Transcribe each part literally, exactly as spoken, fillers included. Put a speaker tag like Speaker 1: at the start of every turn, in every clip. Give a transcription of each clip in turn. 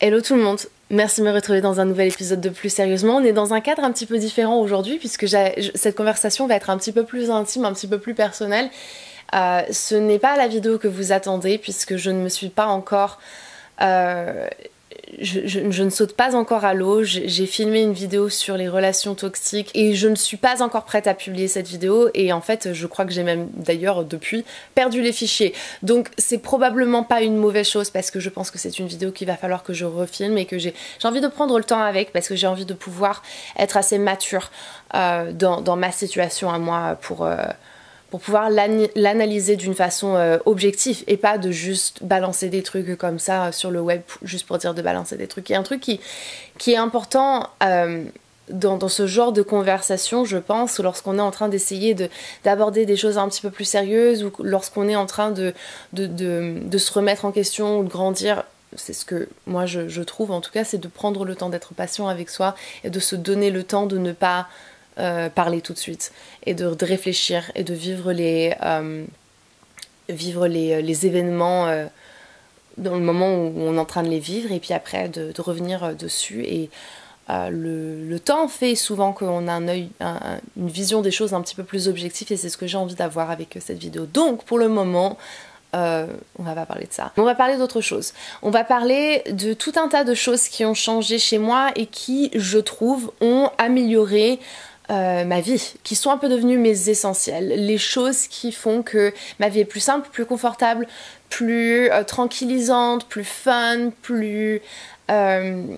Speaker 1: Hello tout le monde, merci de me retrouver dans un nouvel épisode de Plus Sérieusement. On est dans un cadre un petit peu différent aujourd'hui puisque cette conversation va être un petit peu plus intime, un petit peu plus personnelle. Euh, ce n'est pas la vidéo que vous attendez puisque je ne me suis pas encore... Euh, je, je, je ne saute pas encore à l'eau. J'ai filmé une vidéo sur les relations toxiques et je ne suis pas encore prête à publier cette vidéo, et en fait je crois que j'ai même d'ailleurs depuis perdu les fichiers, donc c'est probablement pas une mauvaise chose parce que je pense que c'est une vidéo qu'il va falloir que je refilme et que j'ai envie de prendre le temps avec, parce que j'ai envie de pouvoir être assez mature euh, dans, dans ma situation à moi pour... Euh, pour pouvoir l'analyser d'une façon euh, objective et pas de juste balancer des trucs comme ça sur le web juste pour dire de balancer des trucs. Il y a un truc qui, qui est important euh, dans, dans ce genre de conversation, je pense, lorsqu'on est en train d'essayer de, d'aborder des choses un petit peu plus sérieuses, ou lorsqu'on est en train de, de, de, de se remettre en question ou de grandir. C'est ce que moi je, je trouve en tout cas, c'est de prendre le temps d'être patient avec soi et de se donner le temps de ne pas Euh, parler tout de suite et de, de réfléchir et de vivre les, euh, vivre les, les événements euh, dans le moment où on est en train de les vivre, et puis après de, de revenir dessus. Et euh, le, le temps fait souvent qu'on a un œil, un, une vision des choses un petit peu plus objective, et c'est ce que j'ai envie d'avoir avec cette vidéo. Donc pour le moment Euh, on va pas parler de ça. On va parler d'autre chose. On va parler de tout un tas de choses qui ont changé chez moi et qui, je trouve, ont amélioré euh, ma vie, qui sont un peu devenues mes essentiels. Les choses qui font que ma vie est plus simple, plus confortable, plus euh, tranquillisante, plus fun, plus... Euh,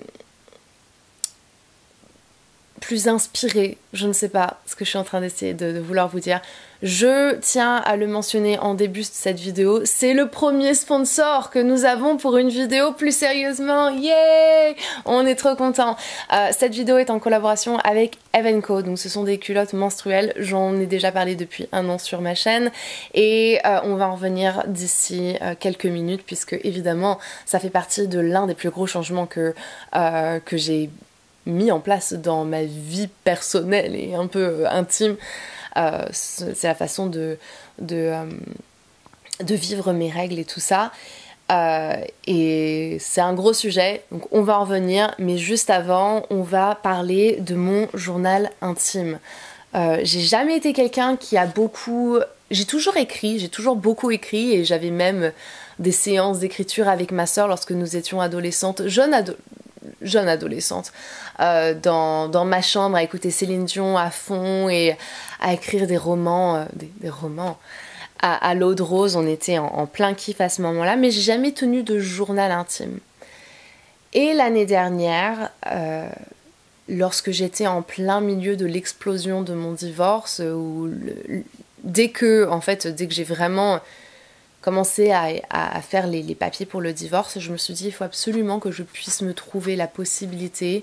Speaker 1: plus inspirée, je ne sais pas ce que je suis en train d'essayer de, de vouloir vous dire. Je tiens à le mentionner en début de cette vidéo, c'est le premier sponsor que nous avons pour une vidéo Plus Sérieusement. Yay! On est trop contents. Euh, cette vidéo est en collaboration avec Eve and Co, donc ce sont des culottes menstruelles. J'en ai déjà parlé depuis un an sur ma chaîne, et euh, on va en revenir d'ici euh, quelques minutes, puisque évidemment ça fait partie de l'un des plus gros changements que, euh, que j'ai mis en place dans ma vie personnelle et un peu intime. Euh, c'est la façon de, de, euh, de vivre mes règles et tout ça. Euh, et c'est un gros sujet, donc on va en revenir, mais juste avant, on va parler de mon journal intime. Euh, j'ai jamais été quelqu'un qui a beaucoup... J'ai toujours écrit, j'ai toujours beaucoup écrit, et j'avais même des séances d'écriture avec ma sœur lorsque nous étions adolescentes, jeunes adolescentes, jeune adolescente, euh, dans, dans ma chambre à écouter Céline Dion à fond et à écrire des romans, euh, des, des romans à, à l'eau de rose. On était en, en plein kiff à ce moment-là, mais j'ai jamais tenu de journal intime. Et l'année dernière, euh, lorsque j'étais en plein milieu de l'explosion de mon divorce, où le, dès que, en fait, dès que j'ai vraiment commencé à, à, à faire les, les papiers pour le divorce, je me suis dit il faut absolument que je puisse me trouver la possibilité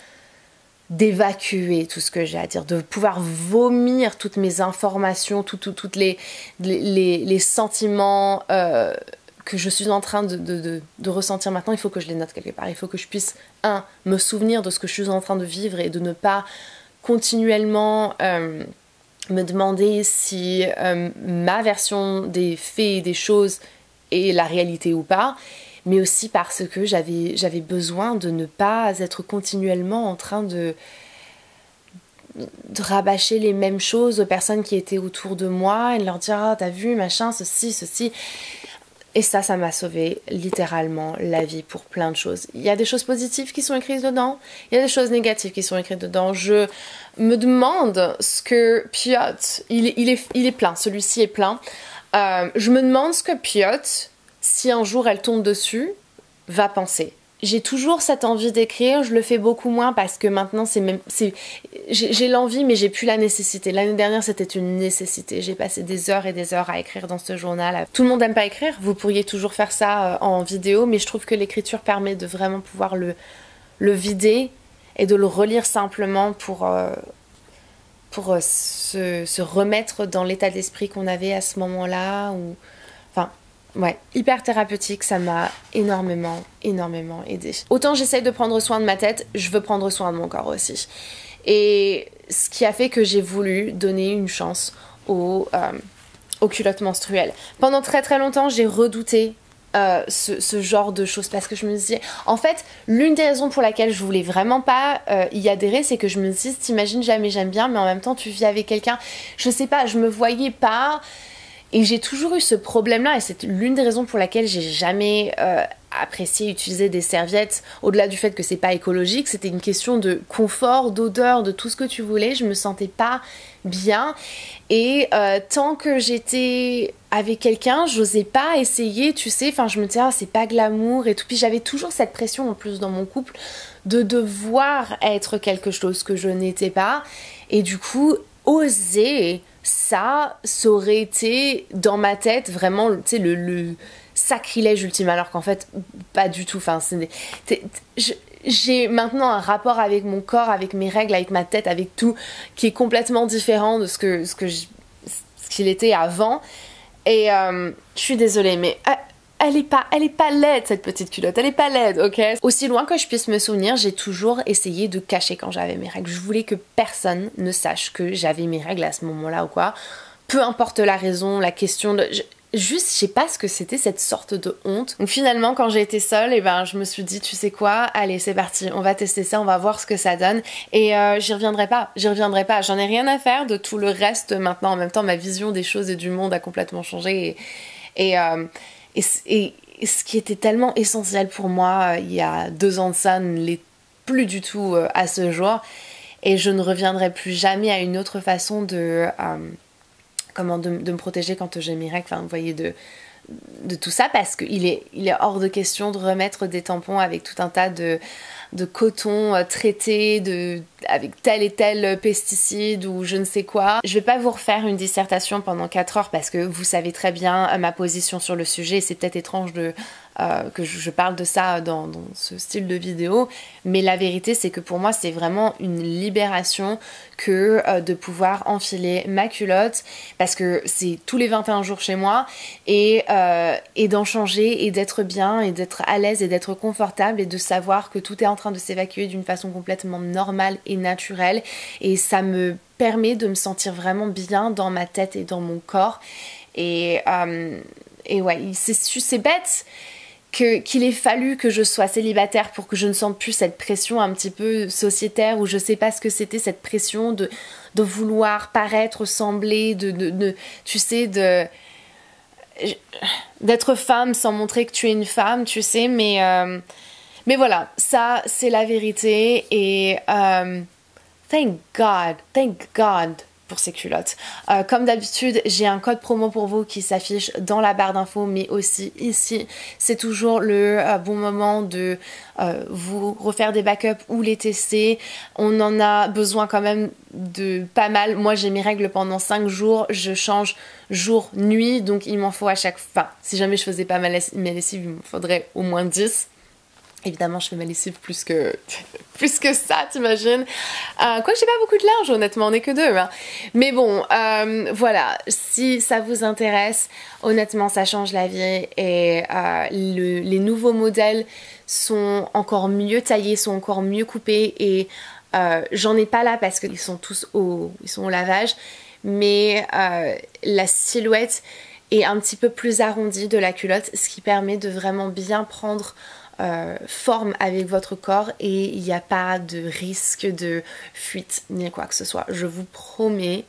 Speaker 1: d'évacuer tout ce que j'ai à dire, de pouvoir vomir toutes mes informations, tout, tout, toutes les, les, les sentiments euh, que je suis en train de, de, de, de ressentir maintenant. Il faut que je les note quelque part, il faut que je puisse, un, me souvenir de ce que je suis en train de vivre et de ne pas continuellement... Euh, me demander si euh, ma version des faits et des choses est la réalité ou pas, mais aussi parce que j'avais j'avais besoin de ne pas être continuellement en train de, de rabâcher les mêmes choses aux personnes qui étaient autour de moi et de leur dire « Ah, t'as vu, machin, ceci, ceci ». Et ça, ça m'a sauvé littéralement la vie pour plein de choses. Il y a des choses positives qui sont écrites dedans, il y a des choses négatives qui sont écrites dedans. Je me demande ce que Piotr, il, il, est, il est plein, celui-ci est plein. Euh, je me demande ce que Piotr, si un jour elle tombe dessus, va penser. J'ai toujours cette envie d'écrire, je le fais beaucoup moins parce que maintenant c'est même... c'est, j'ai, j'ai l'envie mais j'ai plus la nécessité. L'année dernière c'était une nécessité, j'ai passé des heures et des heures à écrire dans ce journal. Tout le monde n'aime pas écrire, vous pourriez toujours faire ça en vidéo, mais je trouve que l'écriture permet de vraiment pouvoir le, le vider et de le relire simplement pour, euh, pour euh, se, se remettre dans l'état d'esprit qu'on avait à ce moment-là. Ou... Enfin... Ouais, hyper thérapeutique, ça m'a énormément, énormément aidé. Autant j'essaye de prendre soin de ma tête, je veux prendre soin de mon corps aussi. Et ce qui a fait que j'ai voulu donner une chance aux, euh, aux culottes menstruelles. Pendant très très longtemps, j'ai redouté euh, ce, ce genre de choses parce que je me disais, en fait, l'une des raisons pour laquelle je voulais vraiment pas euh, y adhérer, c'est que je me dis, t'imagines jamais j'aime bien, mais en même temps tu vis avec quelqu'un, je sais pas, je me voyais pas. Et j'ai toujours eu ce problème-là, et c'est l'une des raisons pour laquelle j'ai jamais euh, apprécié utiliser des serviettes, au-delà du fait que c'est pas écologique, c'était une question de confort, d'odeur, de tout ce que tu voulais, je me sentais pas bien. Et euh, tant que j'étais avec quelqu'un, j'osais pas essayer, tu sais, enfin je me disais, ah, c'est pas glamour et tout. Puis j'avais toujours cette pression en plus dans mon couple de devoir être quelque chose que je n'étais pas. Et du coup, oser... ça, ça aurait été dans ma tête vraiment, tu sais, le, le sacrilège ultime, alors qu'en fait, pas du tout. Enfin, c'est, t'es, t'es, j'ai maintenant un rapport avec mon corps, avec mes règles, avec ma tête, avec tout, qui est complètement différent de ce que, ce que je, ce qu'il était avant. Et euh, je suis désolée, mais... Euh, Elle est pas, elle est pas laide cette petite culotte, elle est pas laide, ok? Aussi loin que je puisse me souvenir, j'ai toujours essayé de cacher quand j'avais mes règles. Je voulais que personne ne sache que j'avais mes règles à ce moment-là ou quoi. Peu importe la raison, la question de... Je... Juste, je sais pas ce que c'était cette sorte de honte. Donc finalement, quand j'ai été seule, et ben, je me suis dit, tu sais quoi, allez, c'est parti, on va tester ça, on va voir ce que ça donne. Et euh, j'y reviendrai pas, j'y reviendrai pas. J'en ai rien à faire de tout le reste maintenant. En même temps, ma vision des choses et du monde a complètement changé. Et... et euh, Et, et, et ce qui était tellement essentiel pour moi euh, il y a deux ans de ça ne l'est plus du tout euh, à ce jour. Et je ne reviendrai plus jamais à une autre façon de, euh, comment, de, de me protéger quand j'ai mes règles, enfin, vous voyez, de, de tout ça, parce qu'il est, il est hors de question de remettre des tampons avec tout un tas de, de coton euh, traité de, avec tel et tel pesticide ou je ne sais quoi. Je vais pas vous refaire une dissertation pendant quatre heures parce que vous savez très bien euh, ma position sur le sujet. C'est peut-être étrange de, euh, que je, je parle de ça dans, dans ce style de vidéo, mais la vérité c'est que pour moi c'est vraiment une libération que euh, de pouvoir enfiler ma culotte, parce que c'est tous les vingt et un jours chez moi, et, euh, et d'en changer et d'être bien et d'être à l'aise et d'être confortable et de savoir que tout est en train de s'évacuer d'une façon complètement normale et naturelle, et ça me permet de me sentir vraiment bien dans ma tête et dans mon corps. Et, euh, et ouais, c'est, c'est bête que, qu'il ait fallu que je sois célibataire pour que je ne sente plus cette pression un petit peu sociétaire, où je sais pas ce que c'était cette pression de, de vouloir paraître, ressembler, de, de, de tu sais, de d'être femme sans montrer que tu es une femme, tu sais, mais euh, mais voilà, ça c'est la vérité. Et euh, thank God, thank God pour ces culottes. Euh, comme d'habitude, j'ai un code promo pour vous qui s'affiche dans la barre d'infos, mais aussi ici. C'est toujours le euh, bon moment de euh, vous refaire des backups ou les tester. On en a besoin quand même de pas mal. Moi, j'ai mes règles pendant cinq jours. Je change jour, nuit, donc il m'en faut à chaque fois. Enfin, si jamais je faisais pas ma lessive, mes lessives, il m'en faudrait au moins dix. Évidemment, je fais ma lessive plus que, plus que ça, t'imagines. Euh, Quoique j'ai pas beaucoup de linge, honnêtement, on n'est que deux. Hein. Mais bon, euh, voilà, si ça vous intéresse, honnêtement, ça change la vie. Et euh, le, les nouveaux modèles sont encore mieux taillés, sont encore mieux coupés. Et euh, j'en ai pas là parce qu'ils sont tous au, ils sont au lavage. Mais euh, la silhouette est un petit peu plus arrondie de la culotte, ce qui permet de vraiment bien prendre Euh, forme avec votre corps, et il n'y a pas de risque de fuite ni quoi que ce soit. Je vous promets.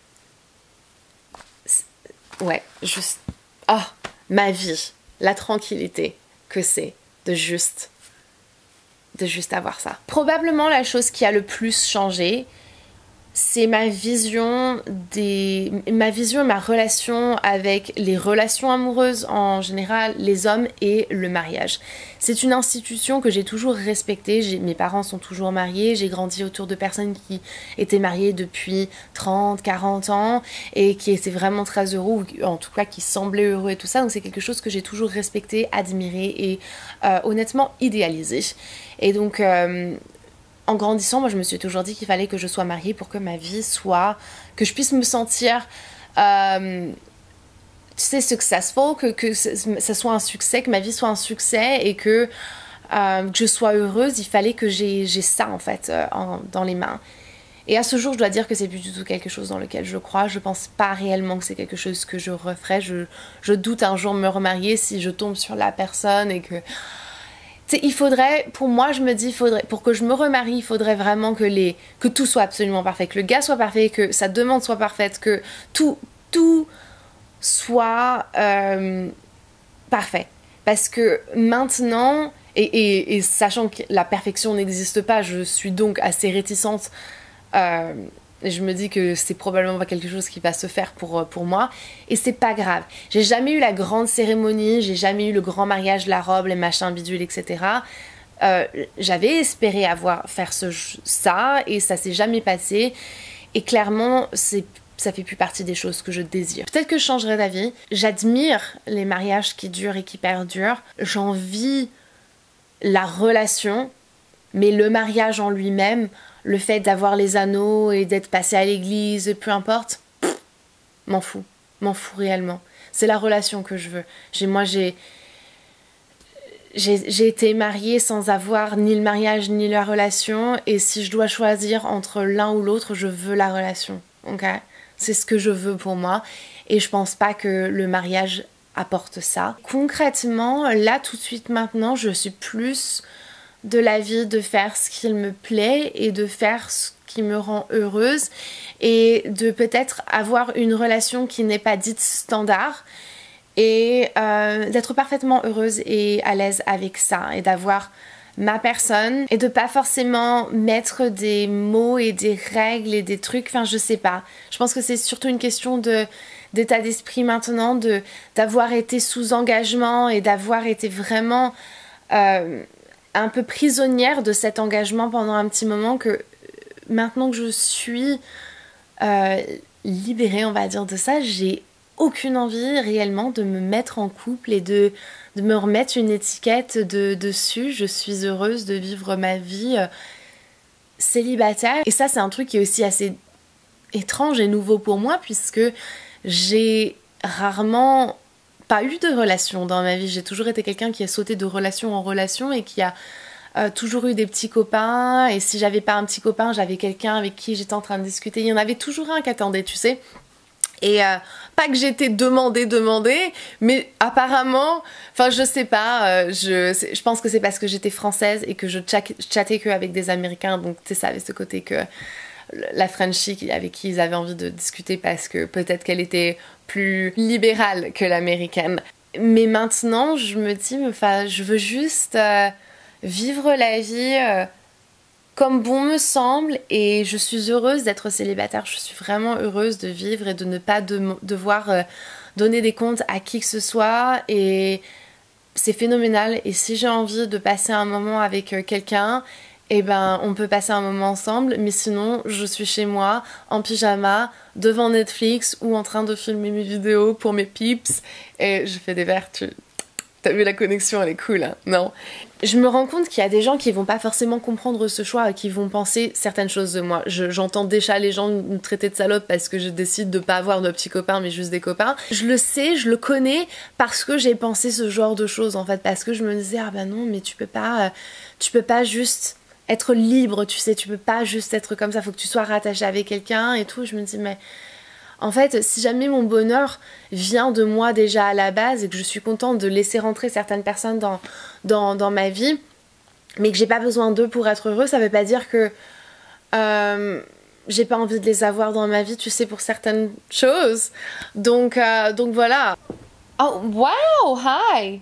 Speaker 1: Ouais, juste... Oh, ma vie, la tranquillité que c'est de juste... de juste avoir ça. Probablement la chose qui a le plus changé, c'est ma vision des... ma vision et ma relation avec les relations amoureuses en général, les hommes et le mariage. C'est une institution que j'ai toujours respectée. J'ai... Mes parents sont toujours mariés, j'ai grandi autour de personnes qui étaient mariées depuis trente, quarante ans et qui étaient vraiment très heureux, ou en tout cas qui semblaient heureux et tout ça. Donc c'est quelque chose que j'ai toujours respecté, admiré et euh, honnêtement idéalisé. Et donc... Euh, en grandissant, moi je me suis toujours dit qu'il fallait que je sois mariée pour que ma vie soit... que je puisse me sentir... Euh, tu sais, successful, que, que ça soit un succès, que ma vie soit un succès et que, euh, que je sois heureuse. Il fallait que j'ai, j'ai ça en fait euh, en, dans les mains. Et à ce jour, je dois dire que c'est plus du tout quelque chose dans lequel je crois. Je pense pas réellement que c'est quelque chose que je referais. Je, je doute un jour me remarier si je tombe sur la personne et que... Tu sais, il faudrait, pour moi, je me dis, il faudrait, pour que je me remarie, il faudrait vraiment que, les, que tout soit absolument parfait, que le gars soit parfait, que sa demande soit parfaite, que tout, tout soit euh, parfait. Parce que maintenant... Et, et, et sachant que la perfection n'existe pas, je suis donc assez réticente. Euh, et je me dis que c'est probablement pas quelque chose qui va se faire pour, pour moi. Et c'est pas grave. J'ai jamais eu la grande cérémonie, j'ai jamais eu le grand mariage, la robe, les machins bidules, et cetera. Euh, j'avais espéré avoir faire ce, ça et ça s'est jamais passé. Et clairement, c'est ça fait plus partie des choses que je désire. Peut-être que je changerai d'avis. J'admire les mariages qui durent et qui perdurent. J'envie la relation, mais le mariage en lui-même, le fait d'avoir les anneaux et d'être passé à l'église, peu importe, pff, m'en fous, m'en fous réellement. C'est la relation que je veux. J'ai, moi, j'ai, j'ai, j'ai été mariée sans avoir ni le mariage ni la relation, et si je dois choisir entre l'un ou l'autre, je veux la relation. Okay? C'est ce que je veux pour moi, et je pense pas que le mariage apporte ça. Concrètement, là tout de suite maintenant, je suis plus de l'avis de faire ce qu'il me plaît et de faire ce qui me rend heureuse et de peut-être avoir une relation qui n'est pas dite standard et euh, d'être parfaitement heureuse et à l'aise avec ça et d'avoir ma personne et de pas forcément mettre des mots et des règles et des trucs, enfin je sais pas. Je pense que c'est surtout une question de d'état d'esprit maintenant, de d'avoir été sous engagement et d'avoir été vraiment euh, un peu prisonnière de cet engagement pendant un petit moment, que maintenant que je suis euh, libérée, on va dire, de ça, j'ai aucune envie réellement de me mettre en couple et de, de me remettre une étiquette de, dessus. Je suis heureuse de vivre ma vie euh, célibataire. Et ça, c'est un truc qui est aussi assez étrange et nouveau pour moi, puisque j'ai rarement pas eu de relation dans ma vie. J'ai toujours été quelqu'un qui a sauté de relation en relation et qui a euh, toujours eu des petits copains. Et si j'avais pas un petit copain, j'avais quelqu'un avec qui j'étais en train de discuter. Il y en avait toujours un qui attendait, tu sais. Et euh, pas que j'étais demandée, demandée, mais apparemment, enfin je sais pas, euh, je, je pense que c'est parce que j'étais française et que je chattais que avec des Américains, donc tu sais, ça avait ce côté que la Frenchie avec qui ils avaient envie de discuter parce que peut-être qu'elle était plus libérale que l'américaine. Mais maintenant, je me dis, enfin, je veux juste euh, vivre la vie euh, comme bon me semble, et je suis heureuse d'être célibataire. Je suis vraiment heureuse de vivre et de ne pas de, devoir euh, donner des comptes à qui que ce soit, et c'est phénoménal. Et si j'ai envie de passer un moment avec euh, quelqu'un, eh ben on peut passer un moment ensemble, mais sinon je suis chez moi en pyjama devant Netflix ou en train de filmer mes vidéos pour mes peeps et je fais des verres. Tu... T'as vu, la connexion, elle est cool, hein? Non. Je me rends compte qu'il y a des gens qui vont pas forcément comprendre ce choix et qui vont penser certaines choses de moi. Je, j'entends déjà les gens me traiter de salope parce que je décide de pas avoir de petits copains mais juste des copains. Je le sais, je le connais parce que j'ai pensé ce genre de choses en fait, parce que je me disais ah ben non mais tu peux pas, tu peux pas juste être libre, tu sais, tu peux pas juste être comme ça, faut que tu sois rattaché avec quelqu'un et tout. Je me dis mais en fait si jamais mon bonheur vient de moi déjà à la base et que je suis contente de laisser rentrer certaines personnes dans, dans, dans ma vie, mais que j'ai pas besoin d'eux pour être heureux, ça veut pas dire que euh, j'ai pas envie de les avoir dans ma vie, tu sais, pour certaines choses. Donc, euh, donc voilà. Oh wow, hi,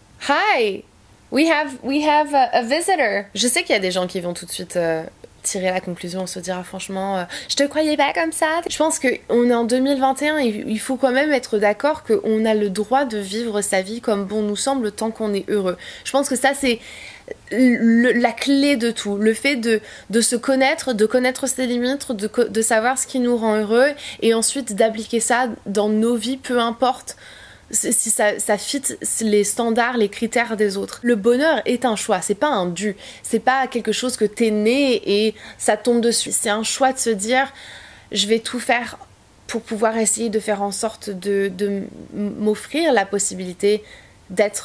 Speaker 1: hi. We have, we have a, a visitor. Je sais qu'il y a des gens qui vont tout de suite euh, tirer la conclusion, se dire ah, franchement, euh, je te croyais pas comme ça. Je pense qu'on est en deux mille vingt et un et il faut quand même être d'accord qu'on a le droit de vivre sa vie comme bon nous semble tant qu'on est heureux. Je pense que ça c'est le, la clé de tout. Le fait de, de se connaître, de connaître ses limites, de, de savoir ce qui nous rend heureux et ensuite d'appliquer ça dans nos vies, peu importe si ça, ça fit les standards, les critères des autres. Le bonheur est un choix, c'est pas un dû, c'est pas quelque chose que t'es né et ça tombe dessus. C'est un choix de se dire je vais tout faire pour pouvoir essayer de faire en sorte de, de m'offrir la possibilité d'être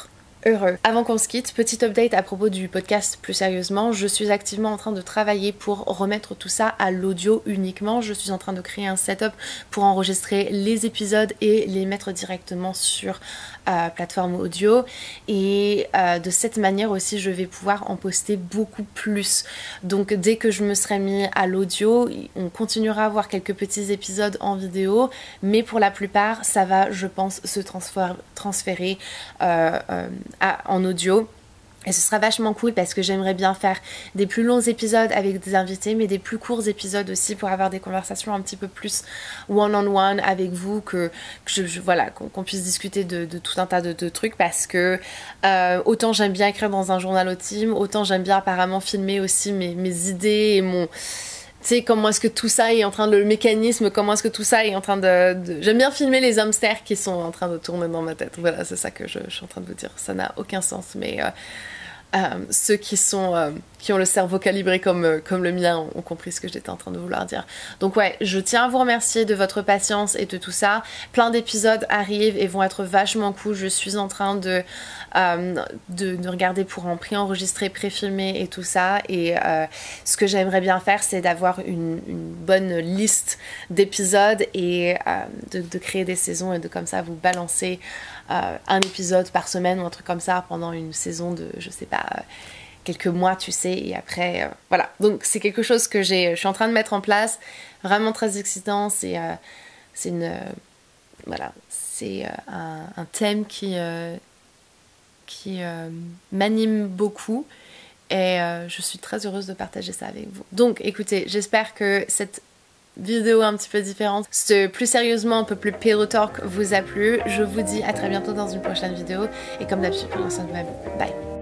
Speaker 1: heureux. Avant qu'on se quitte, petit update à propos du podcast plus sérieusement, je suis activement en train de travailler pour remettre tout ça à l'audio uniquement. Je suis en train de créer un setup pour enregistrer les épisodes et les mettre directement sur euh, plateforme audio, et euh, de cette manière aussi je vais pouvoir en poster beaucoup plus. Donc dès que je me serai mis à l'audio, on continuera à avoir quelques petits épisodes en vidéo, mais pour la plupart ça va, je pense, se transférer, transférer euh, euh, à, en audio. Et ce sera vachement cool parce que j'aimerais bien faire des plus longs épisodes avec des invités, mais des plus courts épisodes aussi pour avoir des conversations un petit peu plus one-on-one avec vous, que, que je, je, voilà, qu'on qu'on puisse discuter de, de tout un tas de, de trucs, parce que euh, autant j'aime bien écrire dans un journal intime, autant j'aime bien apparemment filmer aussi mes, mes idées et mon... Tu sais, comment est-ce que tout ça est en train de... Le mécanisme, comment est-ce que tout ça est en train de... de... J'aime bien filmer les hamsters qui sont en train de tourner dans ma tête. Voilà, c'est ça que je, je suis en train de vous dire. Ça n'a aucun sens, mais... Euh, euh, ceux qui sont... Euh, qui ont le cerveau calibré comme, euh, comme le mien ont, ont compris ce que j'étais en train de vouloir dire. Donc ouais, je tiens à vous remercier de votre patience et de tout ça. Plein d'épisodes arrivent et vont être vachement cool. Je suis en train de, euh, de, de regarder pour en pré-enregistrer, pré-filmer et tout ça. Et euh, ce que j'aimerais bien faire, c'est d'avoir une, une bonne liste d'épisodes et euh, de, de créer des saisons et de comme ça vous balancer euh, un épisode par semaine ou un truc comme ça pendant une saison de, je sais pas... Euh, quelques mois, tu sais, et après, euh, voilà. Donc c'est quelque chose que j'ai, je suis en train de mettre en place, vraiment très excitant. C'est, euh, c'est une, euh, voilà, c'est euh, un, un thème qui, euh, qui euh, m'anime beaucoup, et euh, je suis très heureuse de partager ça avec vous. Donc, écoutez, j'espère que cette vidéo un petit peu différente, ce plus sérieusement un peu plus pillow talk vous a plu. Je vous dis à très bientôt dans une prochaine vidéo, et comme d'habitude, prenez soin de vous. Bye.